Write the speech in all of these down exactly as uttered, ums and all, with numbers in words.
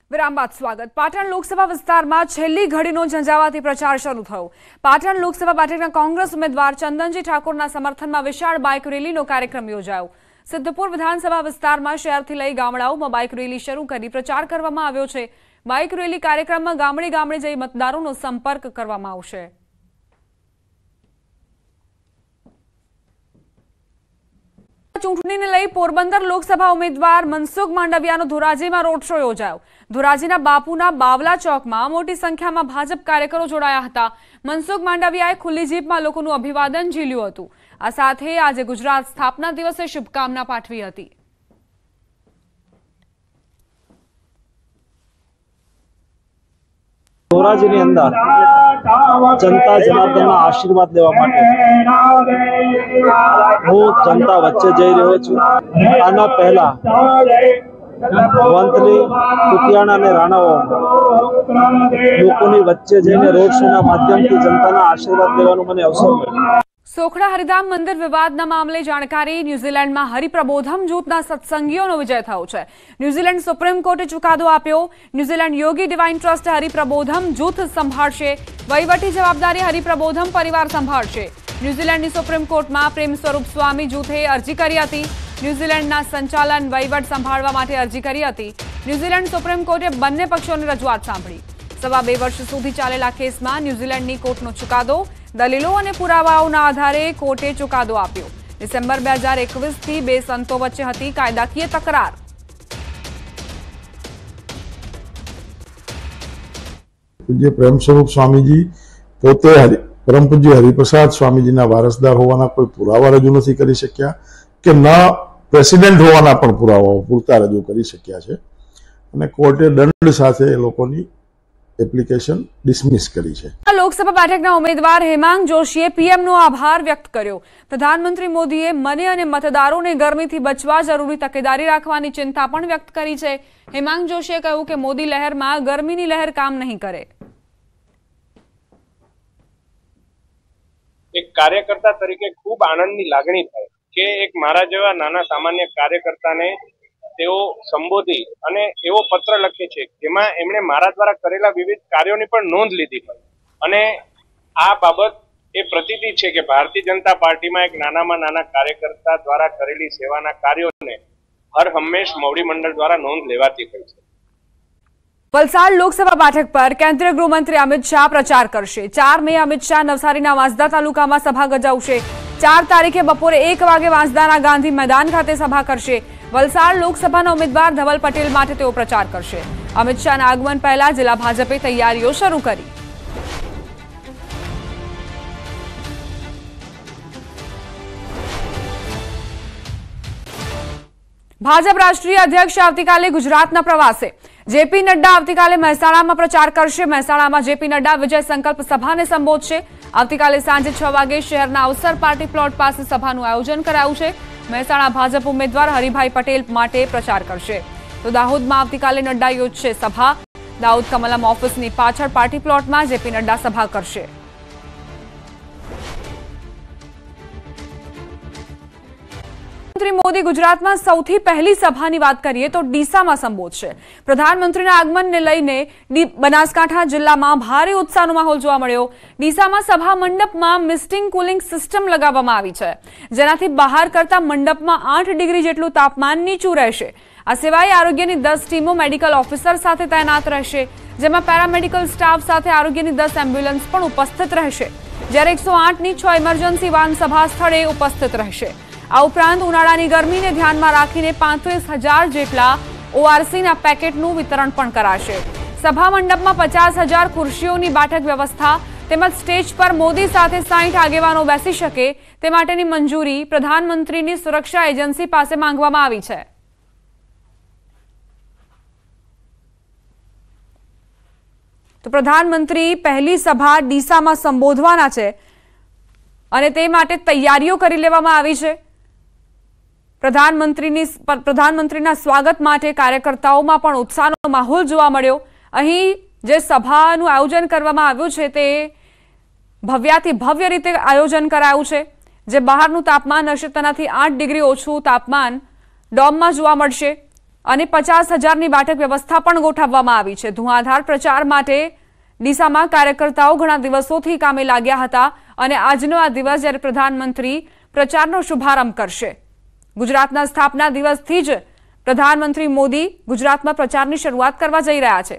વિરામ બાદ સ્વાગત. પાટણ લોકસભા વિસ્તારમાં છેલ્લી ઘડીનો ઝંઝાવાતી પ્રચાર શરૂ થયો. પાટણ લોકસભા બેઠકના કોંગ્રેસ ઉમેદવાર ચંદનજી ઠાકોરના સમર્થનમાં વિશાળ બાઇક રેલીનો કાર્યક્રમ યોજાયો. સિદ્ધપુર વિધાનસભા વિસ્તારમાં શહેરથી લઈ ગામડાઓમાં બાઇક રેલી શરૂ કરી પ્રચાર કરવામાં આવ્યો છે. બાઇક રેલી કાર્યક્રમમાં ગામડે ગામડે જઈ મતદારોનો સંપર્ક કરવામાં આવશે. ચૂંટણીને લઈ પોરબંદર લોકસભા ઉમેદવાર મનસુખ માંડવિયાનો ધોરાજીમાં રોડ શો યોજાયો. ધોરાજીના બાપુના બાવલા ચોકમાં મોટી સંખ્યામાં ભાજપ કાર્યકરો જોડાયા હતા. મનસુખ માંડવિયાએ ખુલ્લી જીપમાં લોકોનું અભિવાદન ઝીલ્યું હતું. આ સાથે આજે ગુજરાત સ્થાપના દિવસે શુભકામના પાઠવી હતી. ધોરાજીની અંદર જનતા જનાર્દનના આશીર્વાદ લેવા માટે હું જનતા વચ્ચે જઈ રહ્યો છું. આના પહેલા વંથલી, કુતિયાણા અને રાણાવાવ લોકોની વચ્ચે જઈને રોડ શોના માધ્યમથી જનતાના આશીર્વાદ લેવાનો મને અવસર મળ્યો. સોખડા હરિધામ મંદિર વિવાદના મામલે જાણકારી. ન્યુઝીલેન્ડમાં હરિપ્રબોધમ જૂથના સત્સંગીઓનો વિજય થયો છે. ન્યુઝીલેન્ડ સુપ્રીમ કોર્ટે ચુકાદો આપ્યો. New Zealand Yogi divine trust Hariprabodham જૂથ સંભાળશે. વહીવટી જવાબદારી હરિપ્રબોધમ પરિવાર સંભાળશે. ન્યુઝીલેન્ડની સુપ્રીમ કોર્ટમાં પ્રેમ સ્વરૂપ સ્વામી જૂથે અરજી કરી હતી. ન્યુઝીલેન્ડના સંચાલન વહીવટ સંભાળવા માટે અરજી કરી હતી. ન્યુઝીલેન્ડ સુપ્રીમ કોર્ટે બંને પક્ષોની રજૂઆત સાંભળી. સવા બે વર્ષ સુધી ચાલેલા કેસમાં ન્યુઝીલેન્ડની કોર્ટનો ચુકાદો. દલીલો અને પુરાવાઓના આધારે કોર્ટે ચુકાદો આપ્યો. ડિસેમ્બર બે હજાર એકવીસ થી બે સંતો વચ્ચે હતી કાયદાકીય તકરાર. પૂજ્ય પ્રેમ સ્વરૂપ સ્વામીજી પોતે પરમ પૂજ્ય હરિપ્રસાદ સ્વામીજીના વારસદાર હોવાના કોઈ પુરાવા રજૂ નથી કરી શક્યા કે ન પ્રેસિડેન્ટ હોવાના પણ પુરાવાઓ પૂરતા રજૂ કરી શક્યા છે અને કોર્ટે દંડ સાથે એ લોકોની એપ્લિકેશન ડિસમિસ કરી છે. લોકસભા બેઠકના ઉમેદવાર હેમાંગ જોશીએ પીએમનો આભાર વ્યક્ત કર્યો. પ્રધાનમંત્રી મોદીએ મને અને મતદારોને ગરમીથી બચવા જરૂરી તકેદારી રાખવાની ચિંતા પણ વ્યક્ત કરી છે. હેમાંગ જોશીએ કહ્યું કે મોદી લહેરમાં ગરમીની લહેર કામ નહીં કરે. એક કાર્યકર્તા તરીકે ખૂબ આનંદની લાગણી થાય કે એક મારા જેવા નાના સામાન્ય કાર્યકર્તાને તેઓ સંબોધી અને એવો પત્ર લખે છે જેમાં એમણે મારા દ્વારા કરેલા વિવિધ કાર્યોની પણ નોંધ લીધી હોય અને આ બાબત એ પ્રતીતિ છે કે ભારતીય જનતા પાર્ટીમાં એક નાનામાં નાના કાર્યકર્તા દ્વારા કરેલી સેવાના કાર્યોને હર હંમેશ મોવડી મંડળ દ્વારા નોંધ લેવાતી હોય છે. વલસાડ લોકસભા બેઠક પર કેન્દ્રીય ગૃહમંત્રી અમિત શાહ પ્રચાર કરશે. ચાર મે અમિત શાહ નવસારીના વાંસદા તાલુકામાં સભા ગજાવશે. ચાર તારીખે બપોરે એક વાગે વાંસદાના ગાંધી મેદાન ખાતે સભા કરશે. વલસાડ લોકસભાના ઉમેદવાર ધવલ પટેલ માટે તેઓ પ્રચાર કરશે. અમિત શાહના આગમન પહેલા જિલ્લા ભાજપે તૈયારીઓ શરૂ કરી. ભાજપ રાષ્ટ્રીય અધ્યક્ષ આવતીકાલે ગુજરાતના પ્રવાસે. જેપી નડ્ડા આવતીકાલે મહેસાણામાં પ્રચાર કરશે. મહેસાણામાં જેપી નડ્ડા વિજય સંકલ્પ સભાને સંબોધશે. આવતીકાલે સાંજે છ વાગે શહેરના અવસર પાર્ટી પ્લોટ પાસે સભાનું આયોજન કરાયું છે. મહેસાણા ભાજપ ઉમેદવાર હરિભાઈ પટેલ માટે પ્રચાર કરશે. તો દાહોદમાં આવતીકાલે નડ્ડા યોજશે સભા. દાહોદ કમલમ ઓફિસની પાછળ પાર્ટી પ્લોટમાં જેપી નડ્ડા સભા કરશે. પ્રધાનમંત્રી મોદી ગુજરાતમાં સૌથી પહેલી સભાની વાત કરીએ તો ડીસામાં સંબોધશે. પ્રધાનમંત્રીના આગમનને લઈને બનાસકાંઠા જિલ્લામાં ભારે ઉત્સાહનો માહોલ જોવા મળ્યો. ડીસામાં સભા મંડપમાં મિસ્ટિંગ કુલિંગ સિસ્ટમ લગાવવામાં આવી છે, જેનાથી બહાર કરતા મંડપમાં આઠ ડિગ્રી જેટલું તાપમાન નીચું રહેશે. આ સિવાય આરોગ્યની દસ ટીમો મેડિકલ ઓફિસર સાથે તૈનાત રહેશે, જેમાં પેરામેડિકલ સ્ટાફ સાથે આરોગ્યની દસ એમ્બ્યુલન્સ પણ ઉપસ્થિત રહેશે, જ્યારે એકસો આઠની છ ઇમરજન્સી વાન સભા સ્થળે ઉપસ્થિત રહેશે. આ ઉપરાંત ઉનાળાની ગરમીને ધ્યાનમાં રાખીને પાંત્રીસ હજાર જેટલા ઓઆરસીના પેકેટનું વિતરણ પણ કરાશે. સભા મંડપમાં પચાસ હજાર ખુરશીઓની બેઠક વ્યવસ્થા તેમજ સ્ટેજ પર મોદી સાથે સાઠ આગેવાનો બેસી શકે તે માટેની મંજૂરી પ્રધાનમંત્રીની સુરક્ષા એજન્સી પાસે માંગવામાં આવી છે. તો પ્રધાનમંત્રી પહેલી સભા ડીસામાં સંબોધવાના છે અને તે માટે તૈયારીઓ કરી લેવામાં આવી છે. પ્રધાનમંત્રીની પ્રધાનમંત્રીના સ્વાગત માટે કાર્યકર્તાઓમાં પણ ઉત્સાહનો માહોલ જોવા મળ્યો. અહીં જે સભાનું આયોજન કરવામાં આવ્યું છે તે ભવ્યાથી ભવ્ય રીતે આયોજન કરાયું છે. જે બહારનું તાપમાન હશે તેનાથી આઠ ડિગ્રી ઓછું તાપમાન ડોમમાં જોવા મળશે. અને પચાસ હજારની બેઠક વ્યવસ્થા પણ ગોઠવવામાં આવી છે। ધુઆધાર પ્રચાર માટે ડીસામાં કાર્યકર્તાઓ ઘણા દિવસોથી કામે લાગ્યા હતા અને આજનો આ દિવસ જ્યારે પ્રધાનમંત્રી પ્રચારનો શુભારંભ કરશે। ગુજરાતના સ્થાપના દિવસથી જ પ્રધાનમંત્રી મોદી ગુજરાતમાં પ્રચારની શરૂઆત કરવા જઈ રહ્યા છે।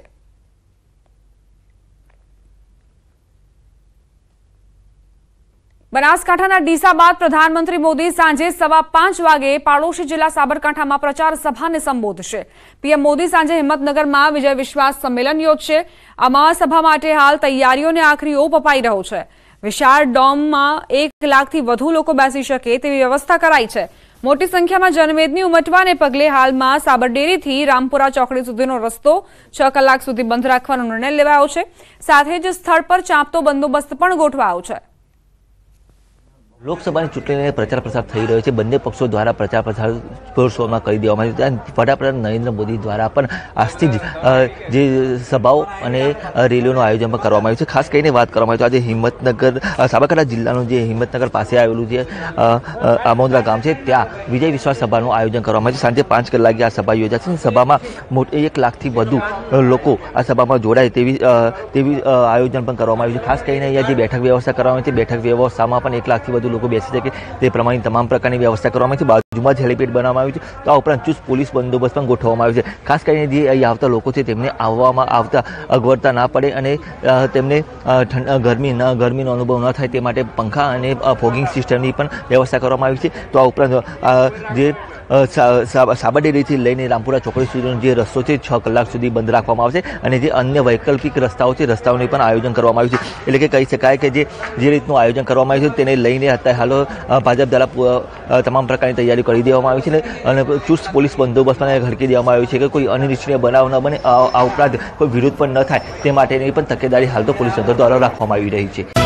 બનાસકાંઠાના ડીસા બાદ પ્રધાનમંત્રી મોદી સાંજે સવા પાંચ વાગે પાડોશી જિલ્લા સાબરકાંઠામાં પ્રચાર સભાને સંબોધશે। પીએમ મોદી સાંજે હિંમતનગરમાં વિજય વિશ્વાસ સંમેલન યોજશે। આ મહાસભા માટે હાલ તૈયારીઓને આખરી ઓપ અપાઈ રહ્યો છે। વિશાળ ડોમમાં એક લાખથી વધુ લોકો બેસી શકે તેવી વ્યવસ્થા કરાઈ છે। મોટી સંખ્યામાં જનમેદની ઉમટવાને પગલે હાલમાં સાબરડેરીથી રામપુરા ચોકડી સુધીનો રસ્તો છ કલાક સુધી બંધ રાખવાનો નિર્ણય લેવાયો છે। સાથે જ સ્થળ પર ચાંપતો બંદોબસ્ત પણ ગોઠવાયો છે। લોકસભાની ચૂંટણીને પ્રચાર પ્રસાર થઈ રહ્યો છે। બંને પક્ષો દ્વારા પ્રચાર પ્રસાર જોરશોરમાં કરી દેવામાં આવ્યો છે। વડાપ્રધાન નરેન્દ્ર મોદી દ્વારા પણ આજથી જ જે સભાઓ અને રેલીઓનું આયોજન પણ કરવામાં આવ્યું છે। ખાસ કરીને વાત કરવામાં આવી છે આજે હિંમતનગર સાબરકાંઠા જિલ્લાનું જે હિંમતનગર પાસે આવેલું જે આમોદરા ગામ છે ત્યાં વિજય વિશ્વાસ સભાનું આયોજન કરવામાં આવ્યું છે। સાંજે પાંચ કલાકે આ સભા યોજાશે। સભામાં મોટી એક લાખથી વધુ લોકો આ સભામાં જોડાય તેવી તેવી આયોજન પણ કરવામાં આવ્યું છે। ખાસ કરીને અહીંયા જે બેઠક વ્યવસ્થા કરવામાં આવી છે બેઠક વ્યવસ્થામાં પણ એક લાખથી વધુ લોકો બેસી શકે તે પ્રમાણે તમામ પ્રકારની વ્યવસ્થા કરવામાં આવી છે। બાજુમાં જ હેલીપેડ બનાવવામાં આવ્યું છે। તો આ ઉપરાંત ચુસ્ત પોલીસ બંદોબસ્ત પણ ગોઠવવામાં આવ્યો છે। ખાસ કરીને જે અહીં આવતા લોકો છે તેમને આવવામાં આવતા અગવડતા ના પડે અને તેમને ગરમી ન ગરમીનો અનુભવ ન થાય તે માટે પંખા અને ફોગિંગ સિસ્ટમની પણ વ્યવસ્થા કરવામાં આવી છે। તો આ ઉપરાંત જે સાબરડેરીથી લઈને રામપુરા ચોકડી સુધીનો જે રસ્તો છે છ કલાક સુધી બંધ રાખવામાં આવશે અને જે અન્ય વૈકલ્પિક રસ્તાઓ છે રસ્તાઓનું પણ આયોજન કરવામાં આવ્યું છે। એટલે કે કહી શકાય કે જે જે રીતનું આયોજન કરવામાં આવ્યું છે તેને લઈને અત્યારે હાલ ભાજપ દ્વારા તમામ પ્રકારની તૈયારી કરી દેવામાં આવી છે અને ચુસ્ત પોલીસ બંદોબસ્ત પણ ઘડકી દેવામાં આવ્યો છે કે કોઈ અનિચ્છનીય બનાવ ન બને। આ ઉપરાંત કોઈ વિરોધ પણ ન થાય તે માટેની પણ તકેદારી હાલ તો પોલીસ તંત્ર દ્વારા રાખવામાં આવી રહી છે।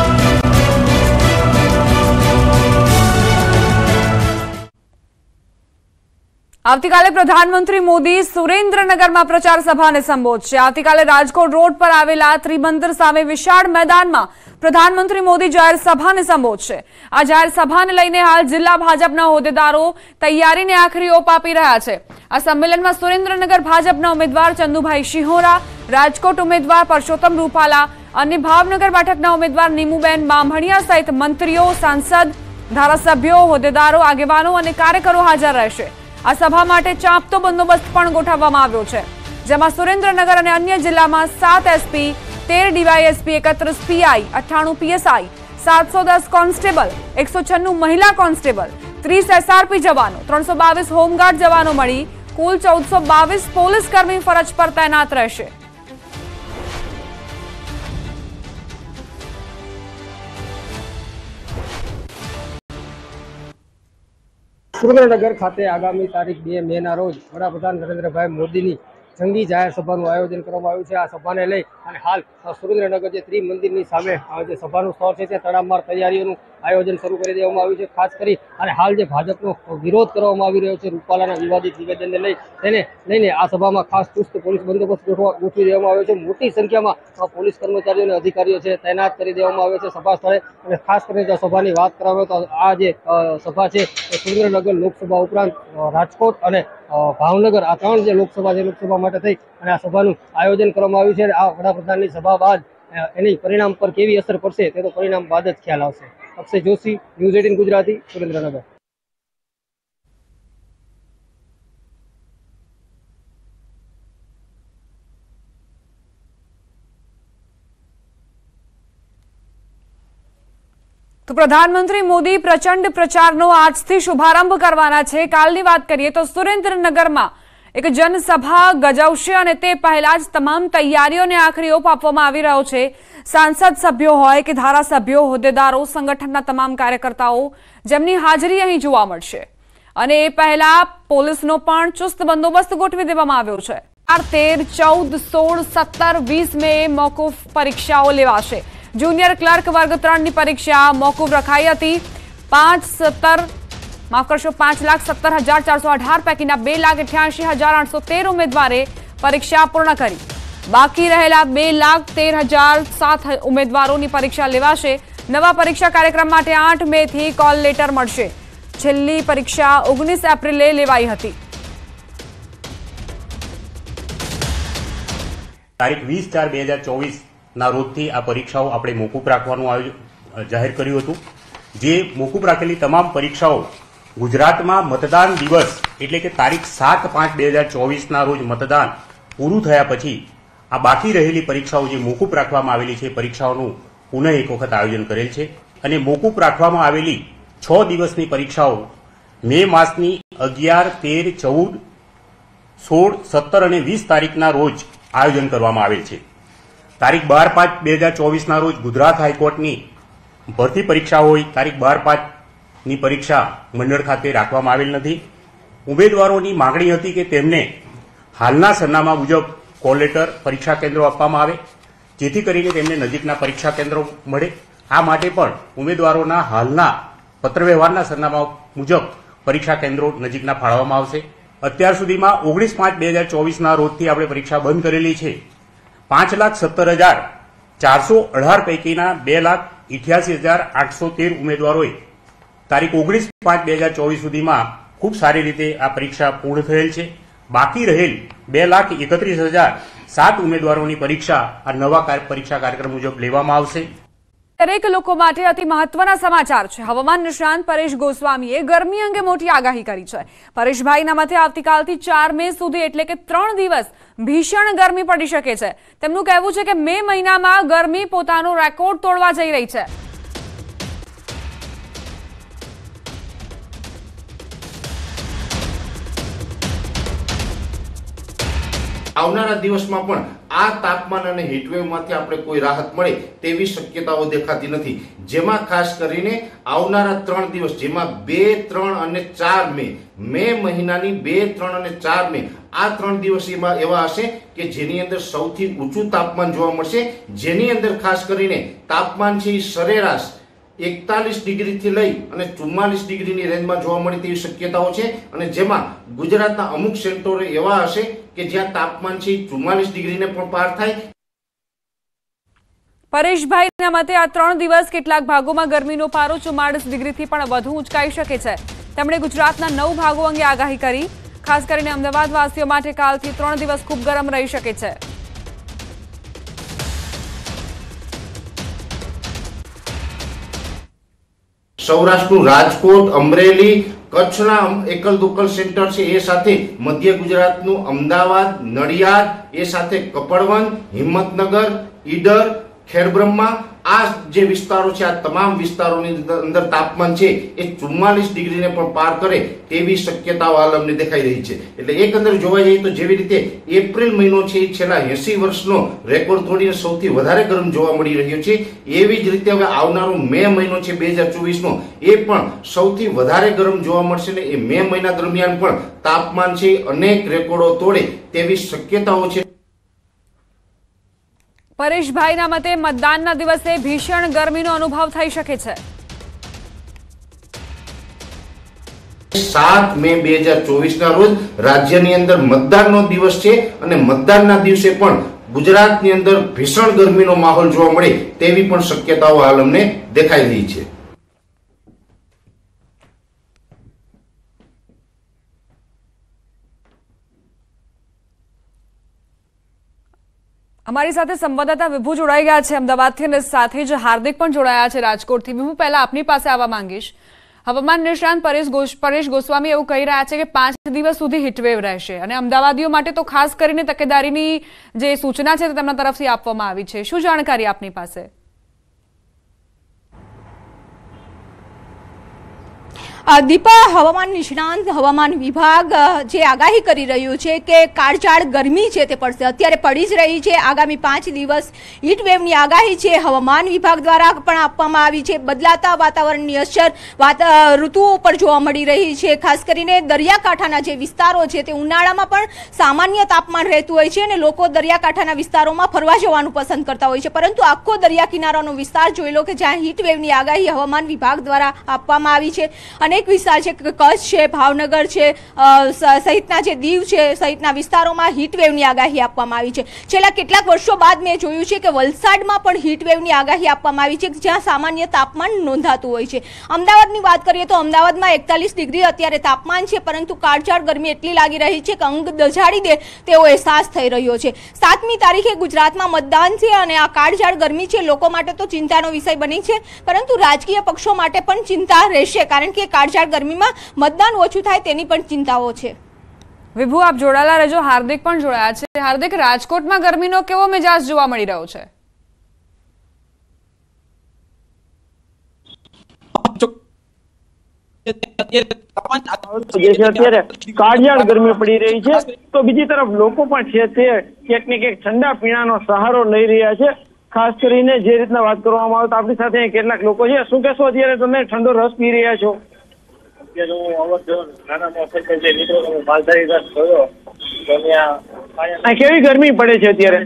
આવતીકાલે પ્રધાનમંત્રી મોદી સુરેન્દ્રનગરમાં પ્રચાર સભાને સંબોધશે। આવતીકાલે રાજકોટ રોડ પર આવેલા ત્રિમંદિર સામે વિશાળ મેદાનમાં પ્રધાનમંત્રી મોદી જાહેર સભાને સંબોધશે। આ જાહેર સભાને લઈને હાલ જિલ્લા ભાજપના હોદ્દેદારો તૈયારીને આખરી ઓપ આપી રહ્યા છે। આ સંમેલનમાં સુરેન્દ્રનગર ભાજપના ઉમેદવાર ચંદુભાઈ શિહોરા, રાજકોટ ઉમેદવાર પરસોત્તમ રૂપાલા અને ભાવનગર બેઠકના ઉમેદવાર નીમુબેન બામણિયા સહિત મંત્રીઓ, સાંસદ, ધારાસભ્યો, હોદ્દેદારો, આગેવાનો અને કાર્યકરો હાજર રહેશે। આ સભા માટે ચાંપતો બંદોબસ્ત પણ ગોઠવવામાં આવ્યો છે, જેમાં સુરેન્દ્રનગર અને અન્ય જિલ્લામાં સાત એસપી, તેર ડીવાયએસપી, એકત્રીસ પીઆઈ, અઠ્ઠાણું પીએસઆઈ, સાતસો દસ કોન્સ્ટેબલ, એકસો છન્નું મહિલા કોન્સ્ટેબલ, ત્રીસ એસઆરપી જવાનો, ત્રણસો બાવીસ હોમગાર્ડ જવાનો મળી કુલ ચૌદસો બાવીસ પોલીસ કર્મી ફરજ પર તૈનાત રહેશે। સુરેન્દ્રનગર ખાતે આગામી તારીખ બે મે ના રોજ વડાપ્રધાન નરેન્દ્રભાઈ મોદીની જંગી જાહેર સભાનું આયોજન કરવામાં આવ્યું છે। આ સભાને લઈ અને હાલ સુરેન્દ્રનગર જે ત્રિમંદિરની સામે જે સભાનું સ્થળ છે ત્યાં તડામાર તૈયારીઓનું આયોજન શરૂ કરી દેવામાં આવ્યું છે। ખાસ કરી અને હાલ જે ભાજપનો વિરોધ કરવામાં આવી રહ્યો છે રૂપાલાના વિવાદિત નિવેદનને લઈ તેને લઈને આ સભામાં ખાસ ચુસ્ત પોલીસ બંદોબસ્ત ગોઠવી દેવામાં આવ્યો છે। મોટી સંખ્યામાં પોલીસ કર્મચારીઓ અને અધિકારીઓ છે તૈનાત કરી દેવામાં આવ્યો છે સભા સ્થળે। અને ખાસ કરીને જો સભાની વાત કરવામાં આવે તો આ જે સભા છે એ સુરેન્દ્રનગર લોકસભા ઉપરાંત રાજકોટ અને ભાવનગર આ ત્રણ જે લોકસભા છે લોકસભા માટે થઈ અને આ સભાનું આયોજન કરવામાં આવ્યું છે। આ વડાપ્રધાનની સભા બાદ એની પરિણામ પર કેવી અસર પડશે તે તો પરિણામ બાદ જ ખ્યાલ આવશે। Akshay Joshi, news eighteen Gujarati, Surendranagar. તો પ્રધાનમંત્રી મોદી પ્રચંડ પ્રચારનો આજથી શુભારંભ કરવાના છે। કાલની વાત કરીએ તો સુરેન્દ્રનગરમાં એક જનસભા ગજવશે અને તે પહેલા જ તમામ તૈયારીઓને આખરી ઓપ આપવામાં આવી રહ્યો છે। સાંસદ સભ્યો હોય કે ધારાસભ્યો, હોદ્દેદારો, સંગઠનના તમામ કાર્યકર્તાઓ જેમની હાજરી અહીં જોવા મળશે અને એ પહેલા પોલીસનો પણ ચુસ્ત બંદોબસ્ત ગોઠવી દેવામાં આવ્યો છે। તેર, ચૌદ, સોળ, સત્તર, વીસ મે મોકૂફ પરીક્ષાઓ લેવાશે। જુનિયર ક્લર્ક વર્ગ ત્રણ ની પરીક્ષા મોકૂફ રખાઈ હતી। પાંચ સત્તર માફ કરશો પાંચ લાખ સત્તર હજાર ચારસો અઢાર પૈકીના બે લાખ અઠ્યાસી હજાર આઠસો તેર ઉમેદવારે પરીક્ષા પૂર્ણ કરી। બાકી રહેલા બે લાખ તેર હજાર સાત ઉમેદવારોની પરીક્ષા લેવાશે। નવા પરીક્ષા કાર્યક્રમ માટે આઠ મે થી કોલ લેટર મળશે। છેલ્લી પરીક્ષા ઓગણીસ એપ્રિલે લેવાઈ હતી। તારીખ વીસ ચાર બે હજાર ચોવીસ ના રોજથી આ પરીક્ષાઓ આપણે મોકૂફ રાખવાનું આયોજન જાહેર કર્યું હતું। જે મોકૂફ રાખેલી તમામ પરીક્ષાઓ ગુજરાતમાં મતદાન દિવસ એટલે કે તારીખ સાત પાંચ બે હજાર ચોવીસ ના રોજ મતદાન પૂરું થયા પછી આ બાકી રહેલી પરીક્ષાઓ જે મોકૂફ રાખવામાં આવેલી છે પરીક્ષાઓનું પુનઃ એક વખત આયોજન કરેલ છે અને મોકૂફ રાખવામાં આવેલી છ દિવસની પરીક્ષાઓ મે માસની અગિયાર તેર ચૌદ સોળ સત્તર અને વીસ તારીખના રોજ આયોજન કરવામાં આવેલ છે। તારીખ બાર પાંચ બે હજાર ચોવીસ ના રોજ ગુજરાત હાઈકોર્ટની ભરતી પરીક્ષા હોય તારીખ બાર પાંચ ની પરીક્ષા મંડળ ખાતે રાખવામાં આવેલ નથી। ઉમેદવારોની માંગણી હતી કે તેમને હાલના સરનામા મુજબ કોલ લેટર પરીક્ષા કેન્દ્રો આપવામાં આવે જેથી કરીને તેમને નજીકના પરીક્ષા કેન્દ્રો મળે। આ માટે પણ ઉમેદવારોના હાલના પત્રવ્યવહારના સરનામા મુજબ પરીક્ષા કેન્દ્રો નજીકના ફાળવવામાં આવશે। અત્યાર સુધીમાં ઓગણીસ પાંચ બે હજાર ચોવીસ ના રોજથી આપણે પરીક્ષા બંધ કરેલી છે। પાંચ લાખ સત્તર હજાર ચારસો અઢાર પૈકીના બે લાખ ઇઠ્યાસી હજાર આઠસો તેર ઉમેદવારોએ તારીખ ઓગણીસ પાંચ બે હજાર ચોવીસ સુધીમાં ખૂબ સારી રીતે આ પરીક્ષા પૂર્ણ થયેલ છે। બાકી રહેલ બે લાખ એકત્રીસ હજાર સાત ઉમેદવારોની પરીક્ષા આ નવા પરીક્ષા કાર્યક્રમ મુજબ લેવામાં આવશે। દરેક લોકો માટે અતિ મહત્વના સમાચાર છે। હવામાન નિષ્ણાંત પરેશ ગોસ્વામીએ ગરમી અંગે મોટી આગાહી કરી છે। પરેશભાઈના મતે આવતીકાલથી ચાર મે સુધી એટલે કે ત્રણ દિવસ ભીષણ ગરમી પડી શકે છે। તેમનું કહેવું છે કે મે મહિનામાં ગરમી પોતાનો રેકોર્ડ તોડવા જઈ રહી છે। આવનારા દિવસમાં પણ આ તાપમાન અને હીટવેવમાંથી આપણે કોઈ રાહત મળે તેવી શક્યતાઓ દેખાતી નથી। જેમાં ખાસ કરીને આવનારા ત્રણ દિવસ જેમાં બે ત્રણ અને ચાર મે મે મહિનાની બે ત્રણ અને ચાર મે આ ત્રણ દિવસ એવા હશે કે જેની અંદર સૌથી ઊંચું તાપમાન જોવા મળશે। જેની અંદર ખાસ કરીને તાપમાન છે સરેરાશ એકતાલીસ ડિગ્રી થી લઈ અને ચુમ્માલીસ ડિગ્રીની રેન્જમાં જોવા મળે તેવી શક્યતાઓ છે અને જેમાં ગુજરાતના અમુક સેન્ટરો એવા હશે કે જ્યાં તાપમાન છે ચુમ્માલીસ ડિગ્રીને પણ પાર થાય। પરેશભાઈના મતે આ ત્રણ દિવસ કેટલાક ભાગોમાં ગરમીનો પારો ચુમ્માલીસ ડિગ્રીથી પણ વધુ ઊંચકાઈ શકે છે। તેમણે ગુજરાતના નવ ભાગો અંગે આગાહી કરી। ખાસ કરીને અમદાવાદ વાસીઓ માટે કાલથી ત્રણ દિવસ ખૂબ ગરમ રહી શકે છે। સૌરાષ્ટ્રનું રાજકોટ અમરેલી કચ્છના એકલ દુકલ સેન્ટર છે એ સાથે મધ્ય ગુજરાતનું અમદાવાદ નડિયાદ એ સાથે કપડવંજ હિંમતનગર ઈડર ખેડબ્રહ્મા આ જે વિસ્તારો છે આ તમામ વિસ્તારોની અંદર તાપમાન છે એ ચુમ્માલીસ ડિગ્રીને પણ પાર કરે તેવી શક્યતાઓ હાલ અમને દેખાઈ રહી છે। એટલે એકંદર જોવા જઈએ તો જેવી રીતે એપ્રિલ મહિનો છે એ છેલ્લા એસી વર્ષનો રેકોર્ડ તોડીને સૌથી વધારે ગરમ જોવા મળી રહ્યો છે એવી જ રીતે હવે આવનારો મે મહિનો છે બે હજાર ચોવીસ નો એ પણ સૌથી વધારે ગરમ જોવા મળશે ને એ મે મહિના દરમિયાન પણ તાપમાન છે અનેક રેકોર્ડો તોડે તેવી શક્યતાઓ છે। પરેશભાઈના મતે મતદાનના દિવસે ભીષણ ગરમીનો અનુભવ થઈ શકે છે। સાત મે બે હજાર ચોવીસ ના રોજ રાજ્યની અંદર મતદાનનો દિવસ છે અને મતદાનના દિવસે પણ ગુજરાતની અંદર ભીષણ ગરમીનો માહોલ જોવા મળે તેવી પણ શક્યતાઓ હાલ અમને દેખાઈ રહી છે। અમારી સાથે સંવાદદાતા વિભુ જોડાઈ ગયા છે અમદાવાદથી અને સાથે જ હાર્દિક પણ જોડાયા છે રાજકોટથી। વિભુ, પહેલા આપની પાસે આવવા માંગીશ। હવામાન નિષ્ણાંત પરેશ ગોશ પરેશ ગોસ્વામી એવું કહી રહ્યા છે કે પાંચ દિવસ સુધી હીટવેવ રહેશે અને અમદાવાદીઓ માટે તો ખાસ કરીને તકેદારીની જે સૂચના છે તે તેમના તરફથી આપવામાં આવી છે। શું જાણકારી આપની પાસે? દીપા, હવામાન નિષ્ણાંત હવામાન વિભાગ જે આગાહી કરી રહ્યું છે કે કાળઝાળ ગરમી છે તે પડશે, અત્યારે પડી જ રહી છે। આગામી પાંચ દિવસ હીટ વેવની આગાહી છે હવામાન વિભાગ દ્વારા પણ આપવામાં આવી છે। બદલાતા વાતાવરણની અસર ઋતુઓ પર જોવા મળી રહી છે। ખાસ કરીને દરિયાકાંઠાના જે વિસ્તારો છે તે ઉનાળામાં પણ સામાન્ય તાપમાન રહેતું હોય છે અને લોકો દરિયાકાંઠાના વિસ્તારોમાં ફરવા જવાનું પસંદ કરતા હોય છે, પરંતુ આખો દરિયા કિનારાનો વિસ્તાર જોઈ લો કે જ્યાં હીટ વેવની આગાહી હવામાન વિભાગ દ્વારા આપવામાં આવી છે અને અનેક વિસ્તાર છે, કચ્છ છે, ભાવનગર છે સહિતના જે દીવ છે સહિતના વિસ્તારોમાં હીટવેવની આગાહી આપવામાં આવી છે. છેલ્લા કેટલાક વર્ષો બાદ મેં જોયું છે કે વલસાડમાં પણ હીટવેવની આગાહી આપવામાં આવી છે, જ્યાં સામાન્ય તાપમાન નોંધાતું હોય છે. અમદાવાદની વાત કરીએ તો અમદાવાદમાં એકતાલીસ ડિગ્રી અત્યારે તાપમાન છે, પરંતુ કાળઝાળ ગરમી એટલી લાગી રહી છે કે અંગ દઝાડી દે તેવો અહેસાસ થઈ રહ્યો છે. સાતમી તારીખે ગુજરાતમાં મતદાન છે અને આ કાળઝાળ ગરમી છે લોકો માટે તો ચિંતાનો વિષય બની છે, પરંતુ રાજકીય પક્ષો માટે પણ ચિંતા રહેશે, કારણ કે કાળઝાળ ગરમીમાં મતદાન ઓછું થાય તેની પણ ચિંતાઓ છે. વિભુ, આપ જોડાયેલા રહેજો. હાર્દિક પણ જોડાયા છે. હાર્દિક, રાજકોટમાં ગરમીનો કેવો મિજાજ જોવા મળી રહ્યો છે? અત્યારે કાળઝાળ ગરમી પડી રહી છે, તો બીજી તરફ લોકો પણ છે તે ક્યાંક ને ક્યાંક ઠંડા પીણાનો સહારો લઈ રહ્યા છે. ખાસ કરીને જે રીતના વાત કરવામાં આવે તો આપણી સાથે કેટલાક લોકો છે. શું કહેશો, અત્યારે તમે ઠંડો રસ પી રહ્યા છો? કેવી ગરમી પડે છે અત્યારે?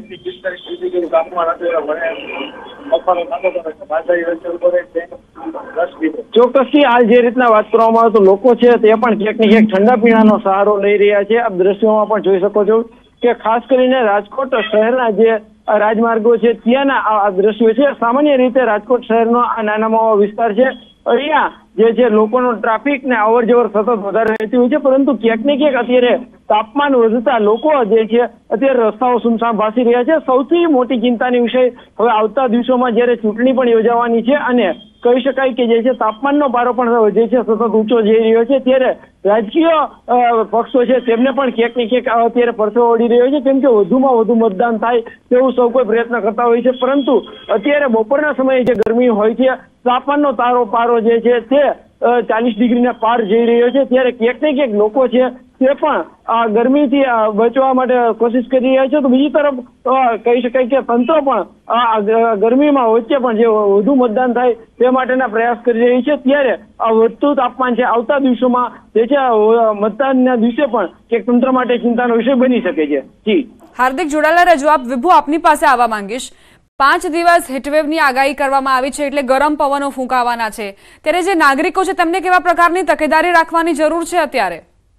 ચોક્કસથી હાલ જે રીતના વાત કરવામાં આવે તો લોકો છે તે પણ ક્યાંક ને ક્યાંક ઠંડા પીણાનો સહારો લઈ રહ્યા છે. આપ દ્રશ્યોમાં પણ જોઈ શકો છો કે ખાસ કરીને રાજકોટ શહેરના જે રાજમાર્ગો છે ત્યાંના આ દ્રશ્યો છે. સામાન્ય રીતે રાજકોટ શહેરનો આ નાનામાં વિસ્તાર છે, અહીંયા જે છે લોકોનો ટ્રાફિક ને અવર જવર સતત વધારે રહેતી હોય છે, પરંતુ ક્યાંક ને ક્યાંક અત્યારે તાપમાન વધતા લોકો જે છે અત્યારે રસ્તાઓ સુમસામ ભાસી રહ્યા છે. સૌથી મોટી ચિંતાની વિષય હવે આવતા દિવસોમાં જયારે ચૂંટણી પણ યોજાવાની છે અને કહી શકાય કે જે છે તાપમાનનો પારો પણ જે છે સતત ઊંચો જઈ રહ્યો છે, ત્યારે રાજકીય પક્ષો છે તેમને પણ ક્યાંક ને ક્યાંક અત્યારે પરસેવો વળી રહ્યો છે, કેમ કે વધુમાં વધુ મતદાન થાય તેવું સૌ કોઈ પ્રયત્ન કરતા હોય છે. પરંતુ અત્યારે બપોરના સમયે જે ગરમી હોય છે, તાપમાનનો તારો પારો જે છે તે ચાલીસ ડિગ્રીના પાર જઈ રહ્યો છે, ત્યારે ક્યાંક ને ક્યાંક લોકો છે તે પણ આ ગરમીથી બચવા માટે કોશિશ કરી રહ્યા છે. તો બીજી તરફ કહી શકાય કે તંત્ર પણ આ ગરમીમાં વચ્ચે પણ જે વધુ મતદાન થાય તે માટેના પ્રયાસ કરી રહી છે, ત્યારે આ વધતું તાપમાન છે આવતા દિવસોમાં જે છે મતદાનના દિવસે પણ ક્યાંક તંત્ર માટે ચિંતાનો વિષય બની શકે છે. જી હાર્દિક, જોડાયેલા રહેજો આપ. વિભુ, આપની પાસે આવવા માંગીશ. પાંચ દિવસ હીટવેવની આગાહી કરવામાં આવી છે, એટલે ગરમ પવનો ફૂંકાવાના છે, ત્યારે જે નાગરિકો છે તેમને કેવા પ્રકારની તકેદારી રાખવાની જરૂર છે અત્યારે?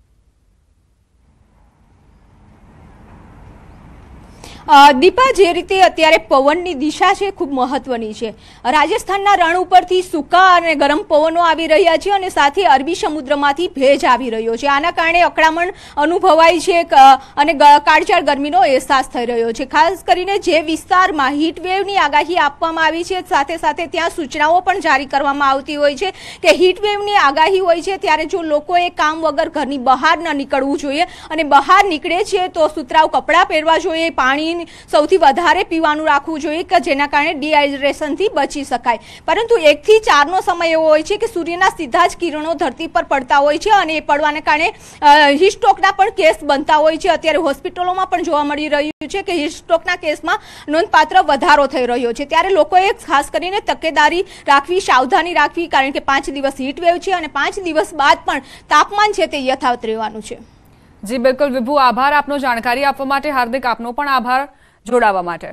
દીપા, જે રીતે અત્યારે પવનની દિશા છે ખૂબ મહત્વની છે. રાજસ્થાનના રણ ઉપરથી સૂકા અને ગરમ પવનો આવી રહ્યા છે અને સાથે અરબી સમુદ્રમાંથી ભેજ આવી રહ્યો છે. આના કારણે અકળામણ અનુભવાય છે અને કાળઝાળ ગરમીનો અહેસાસ થઈ રહ્યો છે. ખાસ કરીને જે વિસ્તારમાં હીટવેવની આગાહી આપવામાં આવી છે, સાથે સાથે ત્યાં સૂચનાઓ પણ જારી કરવામાં આવતી હોય છે કે હીટવેવની આગાહી હોય છે ત્યારે જો લોકોએ કામ વગર ઘરની બહાર ન નીકળવું જોઈએ, અને બહાર નીકળે છે તો સુતરાઉ કપડાં પહેરવા જોઈએ, પાણી સૌથી વધારે પીવાનું રાખવું જોઈએ કે જેના કારણે ડિહાઇડ્રેશનથી બચી શકાય. પરંતુ એક થી ચાર નો સમય એવો હોય છે કે સૂર્યના સીધા જ કિરણો ધરતી પર પડતા હોય છે અને એ પડવાને કારણે હીટસ્ટ્રોકના પણ કેસ બનતા હોય છે. અત્યારે હોસ્પિટલોમાં પણ જોવા મળી રહ્યું છે કે હીટસ્ટ્રોકના કેસમાં નોંધપાત્ર વધારો થઈ રહ્યો છે, ત્યારે લોકોએ ખાસ કરીને તકેદારી રાખવી, સાવધાની રાખવી, કારણ કે પાંચ દિવસ હીટવેવ છે અને પાંચ દિવસ બાદ પણ તાપમાન છે તે યથાવત રહેવાનું છે. જી બિલકુલ વિભુ, આભાર આપનો જાણકારી આપવા માટે. હાર્દિક, આપનો પણ આભાર જોડાવા માટે.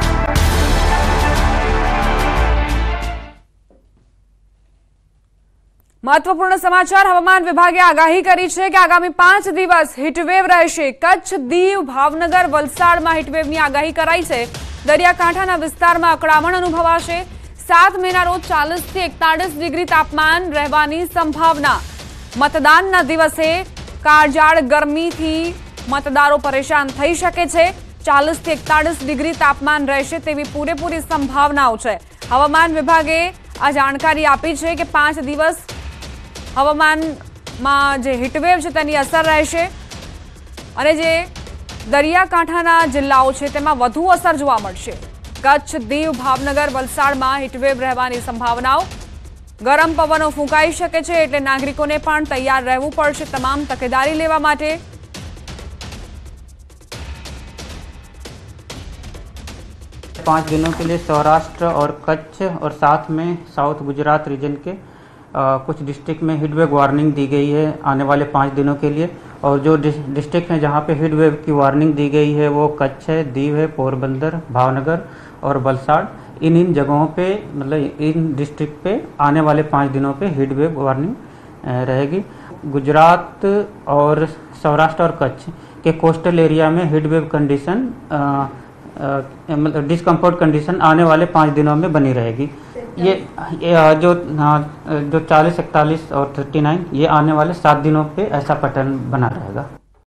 મહત્વપૂર્ણ સમાચાર. હવામાન વિભાગે આગાહી કરી છે કે આગામી પાંચ દિવસ હીટવેવ રહેશે. કચ્છ, દીવ, ભાવનગર, વલસાડમાં હીટવેવની આગાહી કરાઈ છે. દરિયાકાંઠાના વિસ્તારમાં અકળામણ અનુભવાશે. સાત મેના રોજ ચાલીસ થી એકતાલીસ ડિગ્રી તાપમાન રહેવાની સંભાવના. મતદાનના દિવસે કાળઝાળ ગરમીથી મતદારો પરેશાન થઈ શકે છે. ચાલીસ થી એકતાલીસ ડિગ્રી તાપમાન રહેશે તેવી પૂરેપૂરી સંભાવનાઓ છે. હવામાન વિભાગે આ જાણકારી આપી છે કે પાંચ દિવસ હવામાનમાં જે હીટવેવ છે તેની અસર રહેશે અને જે દરિયાકાંઠાના જિલ્લાઓ છે તેમાં વધુ અસર જોવા મળશે. કચ્છ, દીવ, ભાવનગર, વલસાડમાં હીટવેવ રહેવાની સંભાવનાઓ. ગરમ પવનો ફૂંકાઈ શકે છે, એટલે નાગરિકોને પણ તૈયાર રહેવું પડશે તમામ તકેદારી લેવા માટે. पाँच दिनों के लिए सौराष्ट्र और कच्छ और साथ में साउथ गुजरात रीजन के आ, कुछ डिस्ट्रिक्ट में हीट वेव वार्निंग दी गई है आने वाले पाँच दिनों के लिए. और जो डिस्ट्रिक्ट हैं जहाँ पे हीट वेव की वार्निंग दी गई है वो कच्छ है, दीव है, पोरबंदर, भावनगर और वलसाड़. इन इन जगहों पे मतलब इन डिस्ट्रिक्ट पे आने वाले पाँच दिनों पे हीट वेव वार्निंग रहेगी। गुजरात और सौराष्ट्र और कच्छ के कोस्टल एरिया में हीट वेव कंडीशन मतलब डिस्कम्फर्ट कंडीशन आने वाले पाँच दिनों में बनी रहेगी। ये, ये जो जो चालीस, इकतालीस और उनतीस ये आने वाले सात दिनों पे ऐसा पैटर्न बना रहेगा।